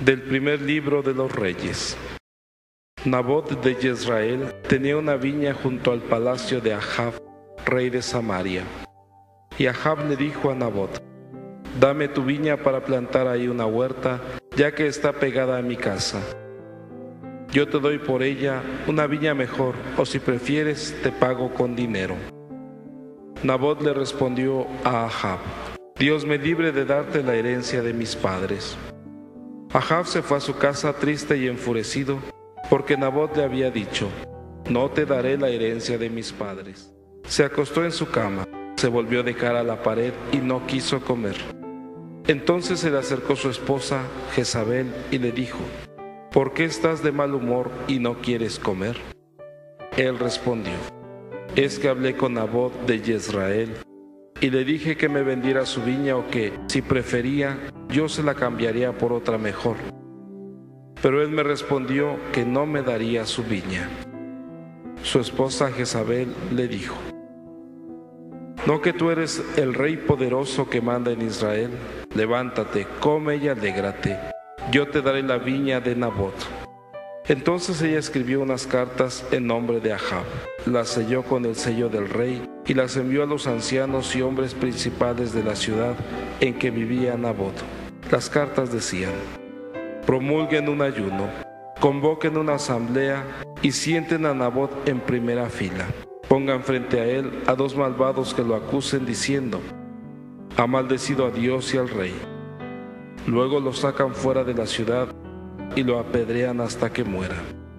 Del primer libro de los Reyes. Nabot de Jezreel tenía una viña junto al palacio de Ahab, rey de Samaria. Y Ahab le dijo a Nabot: dame tu viña para plantar ahí una huerta, ya que está pegada a mi casa. Yo te doy por ella una viña mejor, o si prefieres, te pago con dinero. Nabot le respondió a Ahab: Dios me libre de darte la herencia de mis padres. Ahab se fue a su casa triste y enfurecido, porque Nabot le había dicho: no te daré la herencia de mis padres. Se acostó en su cama, se volvió de cara a la pared y no quiso comer. Entonces se le acercó su esposa, Jezabel, y le dijo: ¿por qué estás de mal humor y no quieres comer? Él respondió: es que hablé con Nabot de Jezreel, y le dije que me vendiera su viña o que, si prefería, yo se la cambiaría por otra mejor. Pero él me respondió que no me daría su viña. Su esposa Jezabel le dijo: ¿no que tú eres el rey poderoso que manda en Israel? Levántate, come y alégrate, yo te daré la viña de Nabot. Entonces ella escribió unas cartas en nombre de Ahab, las selló con el sello del rey y las envió a los ancianos y hombres principales de la ciudad en que vivía Nabot. Las cartas decían: promulguen un ayuno, convoquen una asamblea y sienten a Nabot en primera fila. Pongan frente a él a dos malvados que lo acusen diciendo: ha maldecido a Dios y al rey. Luego lo sacan fuera de la ciudad y lo apedrean hasta que muera.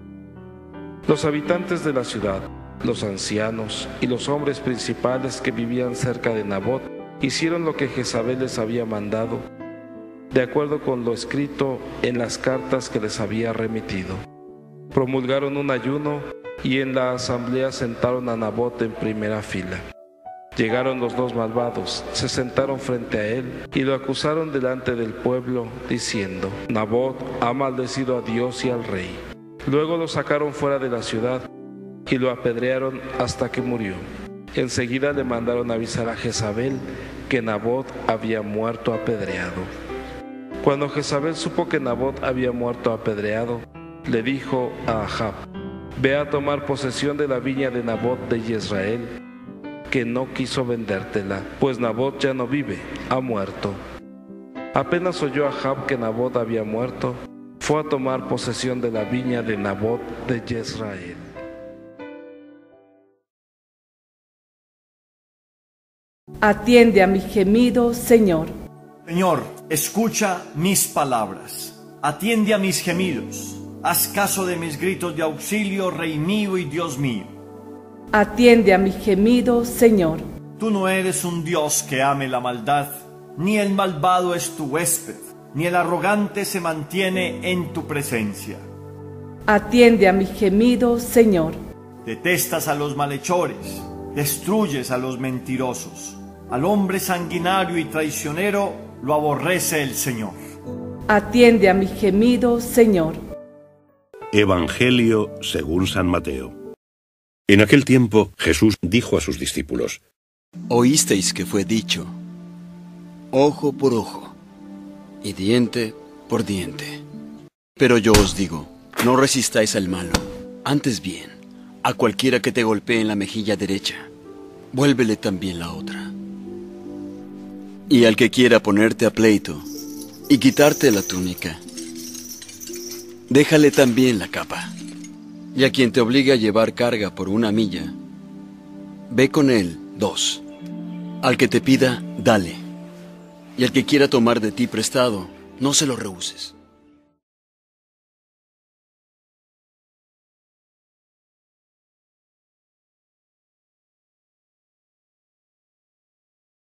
Los habitantes de la ciudad, los ancianos y los hombres principales que vivían cerca de Nabot hicieron lo que Jezabel les había mandado, de acuerdo con lo escrito en las cartas que les había remitido. Promulgaron un ayuno y en la asamblea sentaron a Nabot en primera fila. Llegaron los dos malvados, se sentaron frente a él y lo acusaron delante del pueblo, diciendo: Nabot ha maldecido a Dios y al rey. Luego lo sacaron fuera de la ciudad y lo apedrearon hasta que murió. Enseguida le mandaron avisar a Jezabel que Nabot había muerto apedreado. Cuando Jezabel supo que Nabot había muerto apedreado, le dijo a Ahab: ve a tomar posesión de la viña de Nabot de Jezreel, que no quiso vendértela, pues Nabot ya no vive, ha muerto. Apenas oyó Ahab que Nabot había muerto, fue a tomar posesión de la viña de Nabot de Jezreel. Atiende a mi gemido, Señor. Señor, escucha mis palabras. Atiende a mis gemidos. Haz caso de mis gritos de auxilio, Rey mío y Dios mío. Atiende a mi gemido, Señor. Tú no eres un Dios que ame la maldad, ni el malvado es tu huésped, ni el arrogante se mantiene en tu presencia. Atiende a mi gemido, Señor. Detestas a los malhechores, destruyes a los mentirosos. Al hombre sanguinario y traicionero lo aborrece el Señor. Atiende a mi gemido, Señor. Evangelio según San Mateo. En aquel tiempo Jesús dijo a sus discípulos: oísteis que fue dicho: ojo por ojo y diente por diente. Pero yo os digo, no resistáis al malo, antes bien, a cualquiera que te golpee en la mejilla derecha, vuélvele también la otra. Y al que quiera ponerte a pleito y quitarte la túnica, déjale también la capa. Y a quien te obligue a llevar carga por 1 milla, ve con él 2. Al que te pida, dale. Y al que quiera tomar de ti prestado, no se lo rehuses.